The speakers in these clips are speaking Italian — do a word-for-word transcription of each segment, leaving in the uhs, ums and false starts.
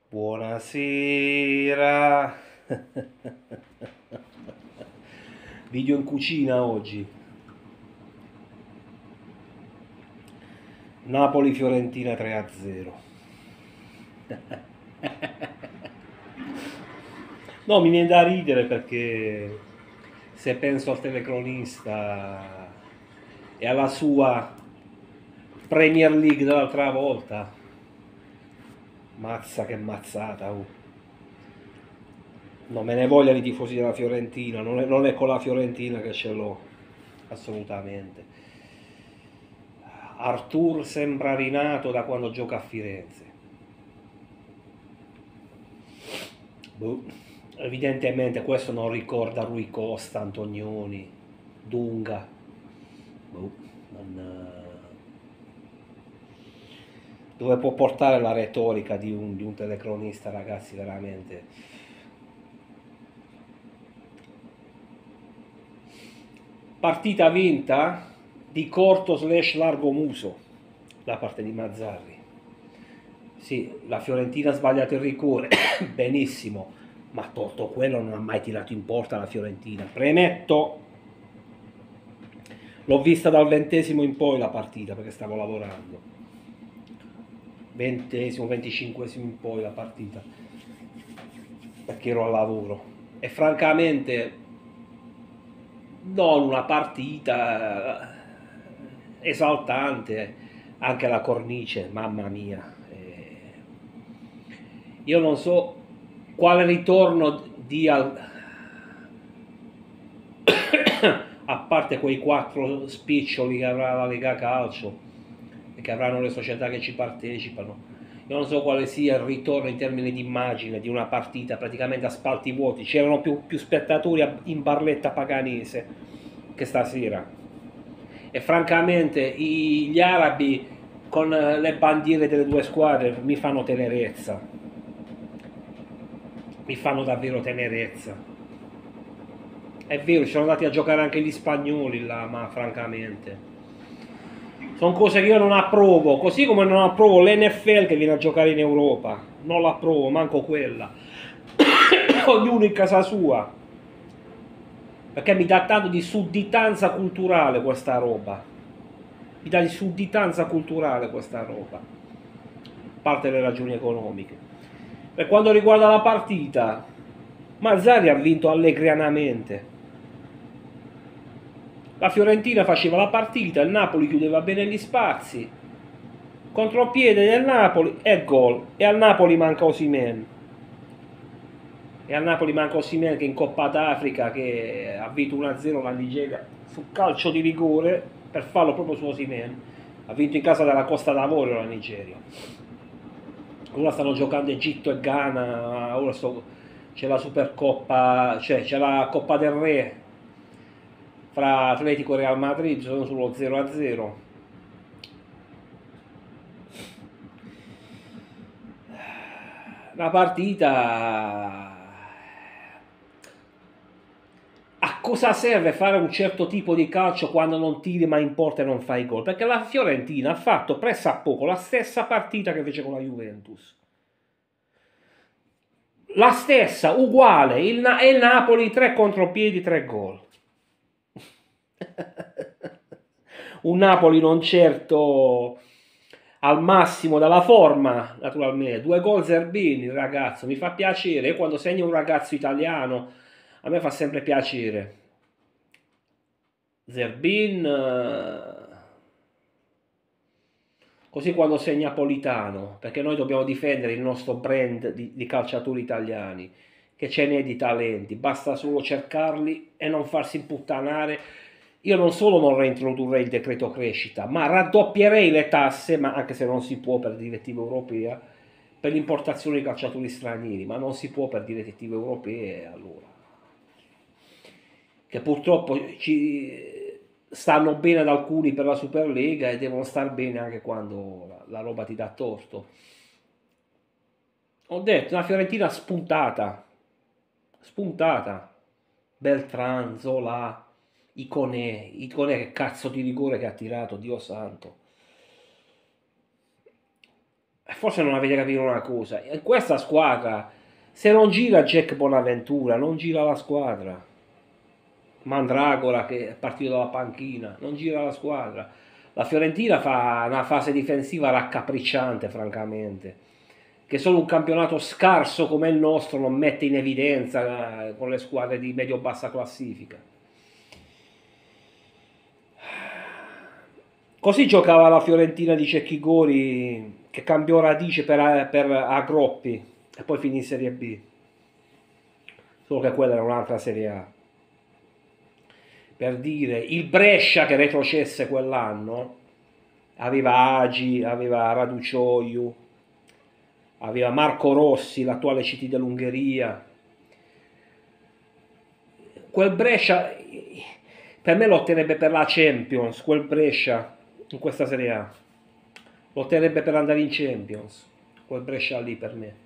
Buonasera. Video in cucina oggi. Napoli-Fiorentina tre a zero. No, mi viene da ridere perché se penso al telecronista e alla sua Premier League dell'altra volta, mazza che mazzata, oh. Non me ne voglia di tifosi della Fiorentina, non è, non è con la Fiorentina che ce l'ho, assolutamente. Artur sembra rinato da quando gioca a Firenze. Boh. Evidentemente questo non ricorda Rui Costa, Antonioni, Dunga. Boh. Non, dove può portare la retorica di un, di un telecronista, ragazzi, veramente. Partita vinta di corto slash largo muso da parte di Mazzarri. Sì, la Fiorentina ha sbagliato il rigore, benissimo, ma tolto quello non ha mai tirato in porta la Fiorentina. Premetto, l'ho vista dal ventesimo in poi la partita perché stavo lavorando. Ventesimo, venticinquesimo in poi la partita perché ero al lavoro. E francamente non una partita esaltante, anche la cornice, mamma mia. Io non so quale ritorno dia, a parte quei quattro spiccioli che avrà la Lega Calcio e che avranno le società che ci partecipano. Io non so quale sia il ritorno in termini di immagine di una partita praticamente a spalti vuoti. C'erano più, più spettatori in Barletta Paganese che stasera. E francamente i, gli arabi con le bandiere delle due squadre mi fanno tenerezza. Mi fanno davvero tenerezza. È vero, ci sono andati a giocare anche gli spagnoli là, ma francamente sono cose che io non approvo, così come non approvo l'N F L che viene a giocare in Europa, non l'approvo, manco quella. Ognuno in casa sua, perché mi dà tanto di sudditanza culturale questa roba, mi dà di sudditanza culturale questa roba, a parte le ragioni economiche. Per quanto riguarda la partita, Mazzarri ha vinto allegrianamente. La Fiorentina faceva la partita, il Napoli chiudeva bene gli spazi, contropiede del Napoli e gol. E al Napoli manca Osimhen. E al Napoli manca Osimhen che in Coppa d'Africa che ha vinto uno a zero la Nigeria su calcio di rigore per farlo proprio su Osimhen. Ha vinto in casa della Costa d'Avorio la Nigeria. Ora stanno giocando Egitto e Ghana, ora c'è la Supercoppa, cioè c'è la Coppa del Re fra Atletico e Real Madrid, sono sullo zero a zero. La partita, a cosa serve fare un certo tipo di calcio quando non tiri mai in porta e non fai gol? Perché la Fiorentina ha fatto presso a poco la stessa partita che fece con la Juventus, la stessa, uguale, il, Na- e il Napoli tre contropiedi, tre gol. Un Napoli non certo al massimo dalla forma, naturalmente. Due gol Zerbini, il ragazzo, mi fa piacere. Io quando segno un ragazzo italiano, a me fa sempre piacere. Zerbin, così quando segna Politano, perché noi dobbiamo difendere il nostro brand di, di calciatori italiani, che ce n'è di talenti, basta solo cercarli e non farsi imputtanare. Io non solo non reintrodurrei il decreto crescita, ma raddoppierei le tasse, ma anche se non si può per direttiva europea, per l'importazione di calciatori stranieri, ma non si può per direttive europee, allora. Che purtroppo ci stanno bene ad alcuni per la Superlega e devono star bene anche quando la, la roba ti dà torto. Ho detto, una Fiorentina spuntata, spuntata. Beltran, Zola, Iconè, Iconè che cazzo di rigore che ha tirato, Dio santo. forse non avete capito una cosa, in questa squadra se non gira Jack Bonaventura non gira la squadra. Mandragora che è partito dalla panchina, non gira la squadra. La Fiorentina fa una fase difensiva raccapricciante, francamente, che solo un campionato scarso come il nostro non mette in evidenza eh, con le squadre di medio-bassa classifica. Così giocava la Fiorentina di Cecchi Gori, che cambiò radice per, per Agroppi e poi finì in Serie B. Solo che quella era un'altra Serie A. Per dire, il Brescia che retrocesse quell'anno aveva Agi, aveva Raducioiu, aveva Marco Rossi, l'attuale C T dell'Ungheria. Quel Brescia per me lotterebbe per la Champions, quel Brescia in questa Serie A lotterebbe per andare in Champions, quel Brescia lì per me.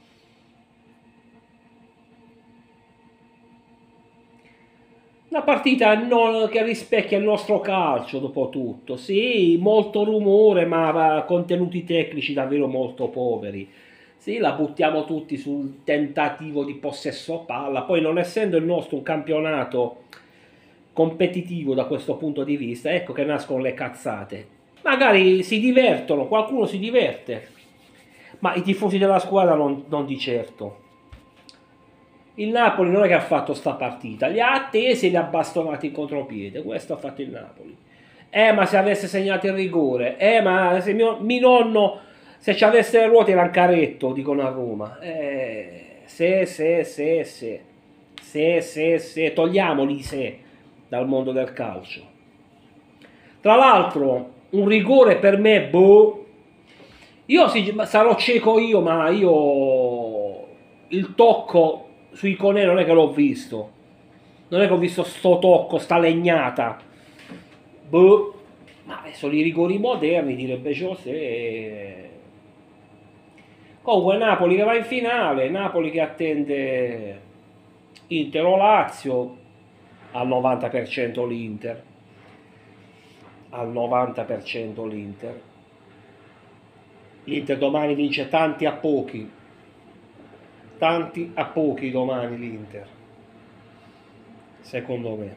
Una partita non, che rispecchia il nostro calcio, dopo tutto. Sì, molto rumore, ma contenuti tecnici davvero molto poveri. Sì, la buttiamo tutti sul tentativo di possesso palla. Poi, non essendo il nostro un campionato competitivo da questo punto di vista, ecco che nascono le cazzate. Magari si divertono, qualcuno si diverte, ma i tifosi della squadra non, non di certo. Il Napoli non è che ha fatto sta partita, li ha attesi e li ha bastonati in contropiede, questo ha fatto il Napoli. Eh, ma se avesse segnato il rigore, eh, ma se mio, mio nonno, se ci avesse le ruote era un caretto, dicono a Roma. Eh, se, se, se, se, se, se, se, togliamoli se dal mondo del calcio. Tra l'altro, un rigore per me, boh, io sì, sarò cieco io, ma io il tocco sui Conè non è che l'ho visto, non è che ho visto sto tocco, sta legnata, boh, ma sono i rigori moderni, direbbe José. Comunque Napoli che va in finale, Napoli che attende Inter o Lazio, al novanta per cento l'Inter, al novanta per cento l'Inter, l'Inter domani vince tanti a pochi, tanti a pochi domani l'Inter, secondo me.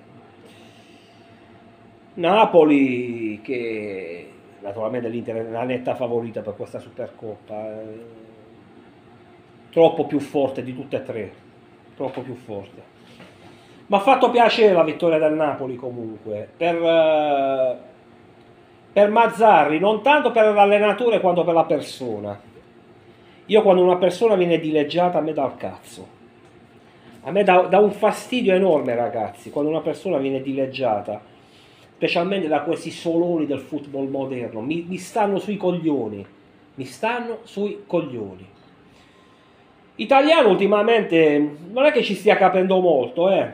Napoli che naturalmente l'Inter è la netta favorita per questa Supercoppa, eh, troppo più forte di tutte e tre, troppo più forte. Mi ha fatto piacere la vittoria del Napoli comunque, per, eh, per Mazzarri, non tanto per l'allenatore quanto per la persona. Io quando una persona viene dileggiata a me dà il cazzo. A me dà, dà un fastidio enorme, ragazzi, quando una persona viene dileggiata, specialmente da questi soloni del football moderno. Mi, mi stanno sui coglioni. Mi stanno sui coglioni. Italiano ultimamente non è che ci stia capendo molto, eh.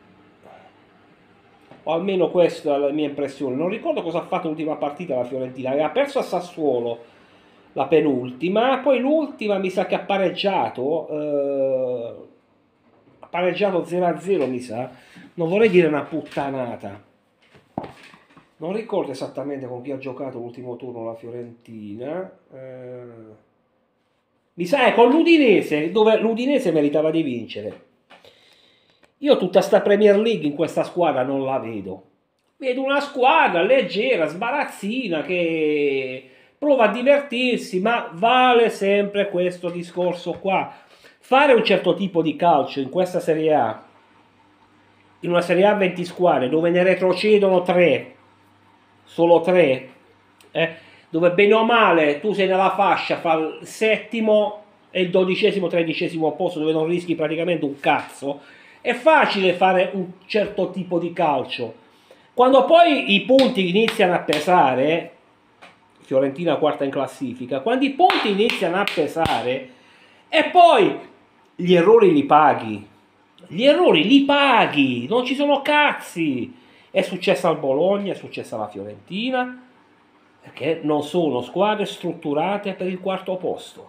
O almeno questa è la mia impressione. Non ricordo cosa ha fatto l'ultima partita la Fiorentina. Aveva perso a Sassuolo la penultima, poi l'ultima mi sa che ha pareggiato, eh, ha pareggiato zero a zero mi sa, non vorrei dire una puttanata, non ricordo esattamente con chi ha giocato l'ultimo turno la Fiorentina, eh, mi sa è con l'Udinese, dove l'Udinese meritava di vincere. Io tutta sta Premier League in questa squadra non la vedo, vedo una squadra leggera, sbarazzina, che prova a divertirsi, ma vale sempre questo discorso qua. Fare un certo tipo di calcio in questa Serie A, in una Serie A venti squadre, dove ne retrocedono tre, solo tre, eh, dove bene o male tu sei nella fascia fra il settimo e il dodicesimo, tredicesimo posto, dove non rischi praticamente un cazzo, è facile fare un certo tipo di calcio. Quando poi i punti iniziano a pesare, Fiorentina quarta in classifica, quando i punti iniziano a pesare e poi gli errori li paghi, gli errori li paghi, non ci sono cazzi. È successo al Bologna, è successo alla Fiorentina, perché non sono squadre strutturate per il quarto posto.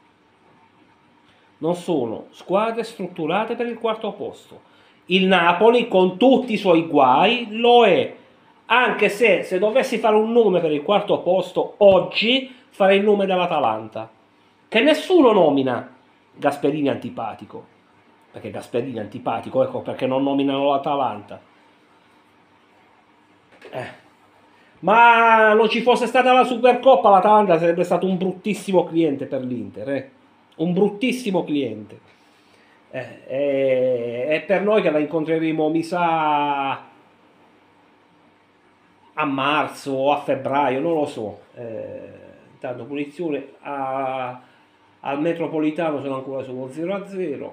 Non sono squadre strutturate per il quarto posto. Il Napoli, con tutti i suoi guai, lo è. Anche se, se dovessi fare un nome per il quarto posto, oggi fare il nome dell'Atalanta, che nessuno nomina Gasperini antipatico, perché Gasperini è antipatico, ecco perché non nominano l'Atalanta. Eh. Ma non ci fosse stata la Supercoppa, l'Atalanta sarebbe stato un bruttissimo cliente per l'Inter, eh? Un bruttissimo cliente. Eh, e, e per noi che la incontreremo, mi sa, a marzo o a febbraio, non lo so. Eh, intanto punizione a, al Metropolitano, sono ancora sullo zero a zero.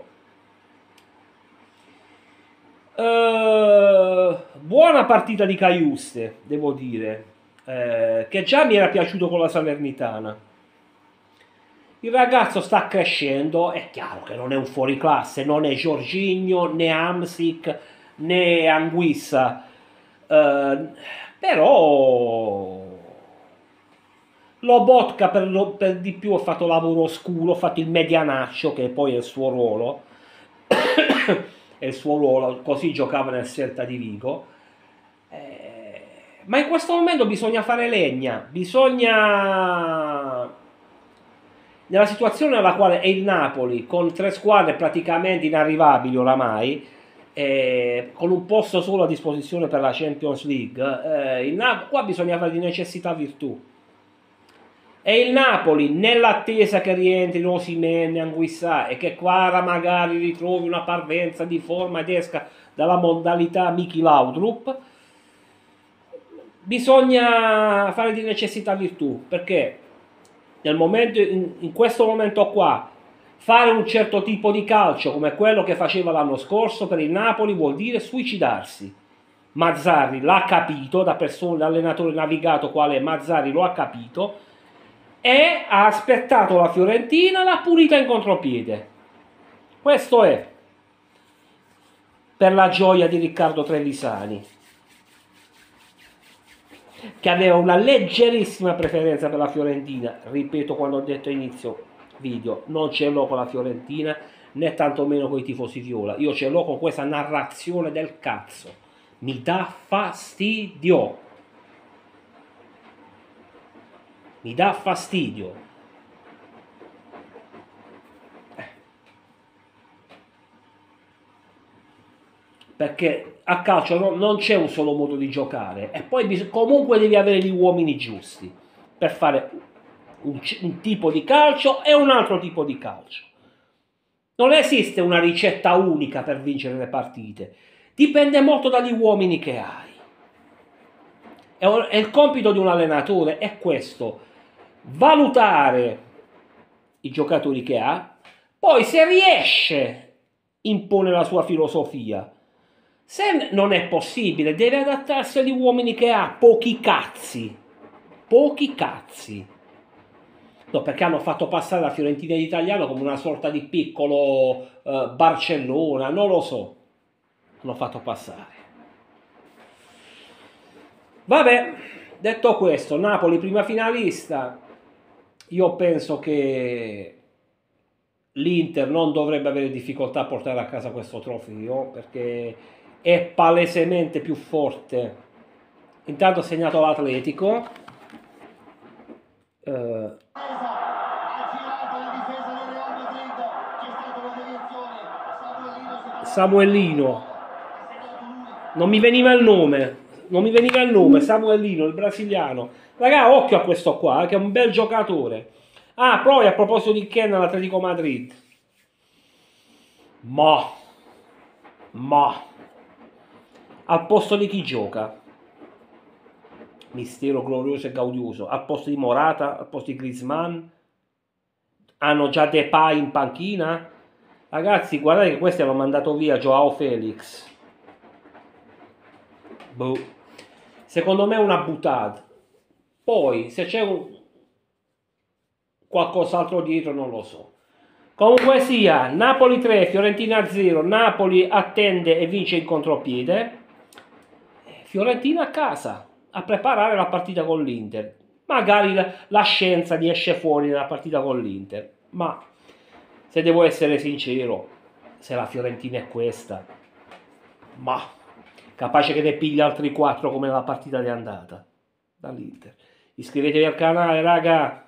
Uh, buona partita di Caiuste, devo dire, eh, che già mi era piaciuto con la Salernitana. Il ragazzo sta crescendo, è chiaro che non è un fuoriclasse, non è Jorginho, né Hamsik, né Anguissa, uh, però Lobotka per, per di più ha fatto lavoro oscuro, ha fatto il medianaccio, che poi è il suo ruolo. È il suo ruolo, così giocava nel Celta di Vigo. Eh, ma in questo momento bisogna fare legna, bisogna, nella situazione nella quale è il Napoli, con tre squadre praticamente inarrivabili oramai, eh, con un posto solo a disposizione per la Champions League, eh, il Nap- qua bisogna fare di necessità virtù. E il Napoli, nell'attesa che rientrino Osimhen, Anguissà e che Quara magari ritrovi una parvenza di forma ed esca dalla modalità Miki Laudrup, bisogna fare di necessità virtù, perché nel momento, in, in questo momento qua fare un certo tipo di calcio come quello che faceva l'anno scorso per il Napoli vuol dire suicidarsi. Mazzarri l'ha capito, da persona, da allenatore navigato quale Mazzarri lo ha capito, e ha aspettato la Fiorentina, l'ha punita in contropiede. Questo è, per la gioia di Riccardo Trevisani, che aveva una leggerissima preferenza per la Fiorentina. Ripeto, quando ho detto inizio video, non ce l'ho con la Fiorentina, né tantomeno con i tifosi viola. Io ce l'ho con questa narrazione del cazzo, mi dà fastidio. Mi dà fastidio. Perché a calcio no, non c'è un solo modo di giocare, e poi comunque devi avere gli uomini giusti per fare un, un tipo di calcio e un altro tipo di calcio. Non esiste una ricetta unica per vincere le partite, dipende molto dagli uomini che hai. E il compito di un allenatore è questo: valutare i giocatori che ha, poi se riesce impone la sua filosofia, se non è possibile deve adattarsi agli uomini che ha. Pochi cazzi, pochi cazzi. No, perché hanno fatto passare la Fiorentina d'Italiano come una sorta di piccolo uh, Barcellona, non lo so, hanno fatto passare. Vabbè, detto questo, Napoli prima finalista. Io penso che l'Inter non dovrebbe avere difficoltà a portare a casa questo trofeo, perché è palesemente più forte. Intanto ha segnato l'Atletico. Uh, Samuelino. Non mi veniva il nome. Non mi veniva il nome. Samuelino, il brasiliano. Raga, occhio a questo qua, che è un bel giocatore. Ah, poi a proposito di Ken all'Atletico Madrid. Ma. Ma. Al posto di chi gioca? Mistero glorioso e gaudioso. Al posto di Morata, al posto di Griezmann. Hanno già Depay in panchina. Ragazzi, guardate che questi hanno mandato via Joao Felix. Boh. Secondo me è una buttata. Poi, se c'è un... qualcos'altro dietro, non lo so. Comunque sia, Napoli tre, Fiorentina zero. Napoli attende e vince in contropiede. Fiorentina a casa a preparare la partita con l'Inter. Magari la, la scienza ne esce fuori nella partita con l'Inter. Ma se devo essere sincero, se la Fiorentina è questa, ma capace che ne piglia altri quattro come nella partita di andata dall'Inter. Iscrivetevi al canale, raga.